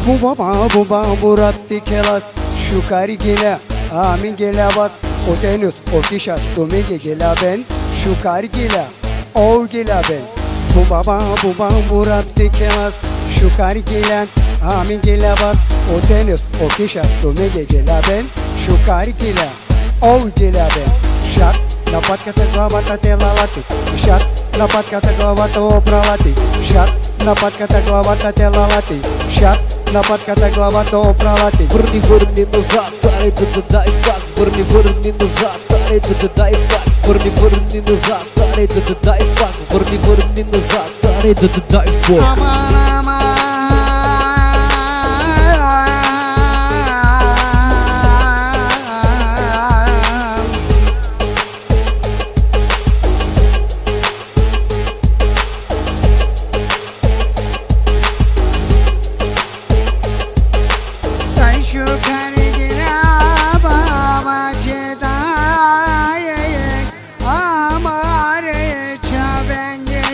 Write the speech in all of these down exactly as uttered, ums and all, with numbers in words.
Bubama bubam buratti kelas Shukari gila amin gila bas Otenus otishas tumige gila ben Shukari gila o gila ben Bubama bubam buratti kelas Shukari gila amin gila bas Otenus otishas tumige gila ben Shukari gila o gila ben Shat dapat kata glava telalati Shat dapat kata glava opralati Shat dapat kata glava telalati Shat dapat kata глава то оправати. Върни, върни назад, аре да те дай пак. Върни, върни назад, аре да те дай пак. Върни, върни назад, аре да те дай пак. Върни, върни назад, аре да те дай пак. Shukari gila baba chedaye amare chavenge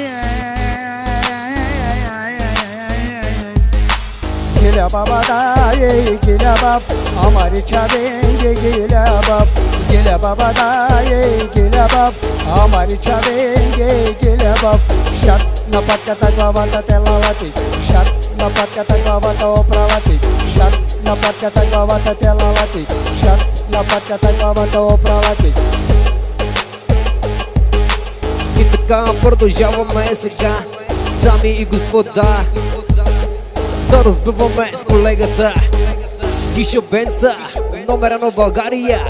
gila baba daye gila bab amare chavenge gila bab gila baba daye gila bab amare chavenge gila bab shat napat kata glava telalati shat napat kata glava opravati shat napat kata glava telalati shat napat kata glava opravati. И така продължаваме сега, дами и господа, да разбиваме с колегата Киша Бента, номер едно България.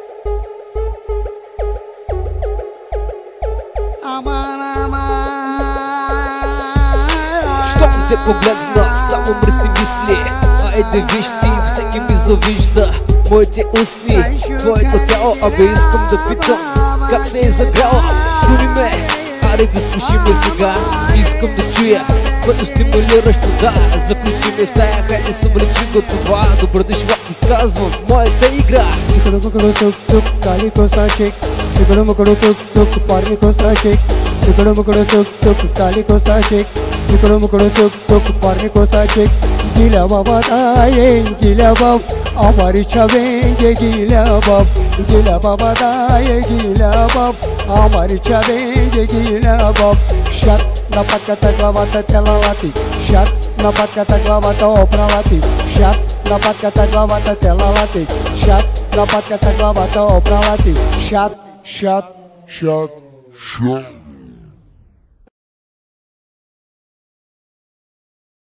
Щом те погледна, само мръсни мисли. Айде виж ти, всеки ми завижда моите устни, твоето тяло. Абе искам да питам, как се е заграла? Цури ме, аре да спушиме сега. Искам да чуя твоето стимулиращо да. Заключи ме в стая, хайде съм речи готова. Добре дошла ти казвам в моята игра. Цикадумукаду цук цук, кали костачек. Цикадумукаду цук цук, парни костачек. Цикадумукаду цук цук, кали костачек. Цикадумукаду цук цук, парни костачек. Gila baba daye gila bab amari chavenge gila bab gila baba daye gila bab amari chavenge gila bab shat dapat kata glava telalati shat dapat kata glava opravati shat dapat kata glava telalati shat dapat kata glava opravati shat shat shat shat